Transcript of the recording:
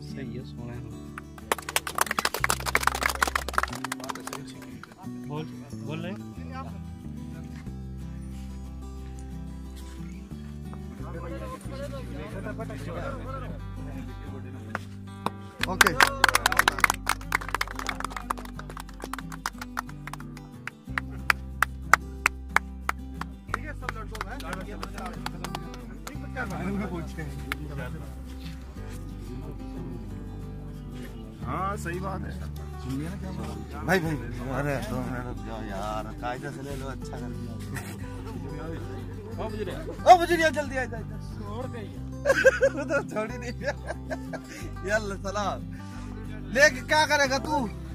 सही है, सोना है। बोल रहे ओके। हाँ सही बात है भाई भाई अरे 2 मिनट रुक जाओ यार, कायदा से ले लो। अच्छा कर ओ बुजुर्ग जल्दी आ जा। छोड़ ही नहीं। यल्ला सलाम लेके क्या करेगा तू?